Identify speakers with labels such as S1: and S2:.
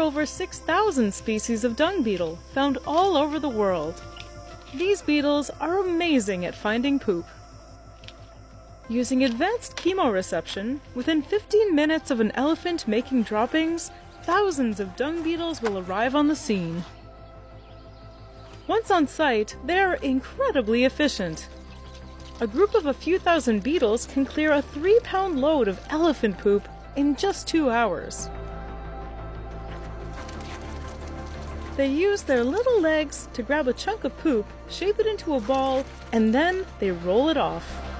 S1: over 6,000 species of dung beetle found all over the world. These beetles are amazing at finding poop. Using advanced chemoreception, within 15 minutes of an elephant making droppings, thousands of dung beetles will arrive on the scene. Once on site, they are incredibly efficient. A group of a few thousand beetles can clear a 3-pound load of elephant poop in just 2 hours. They use their little legs to grab a chunk of poop, shape it into a ball, and then they roll it off.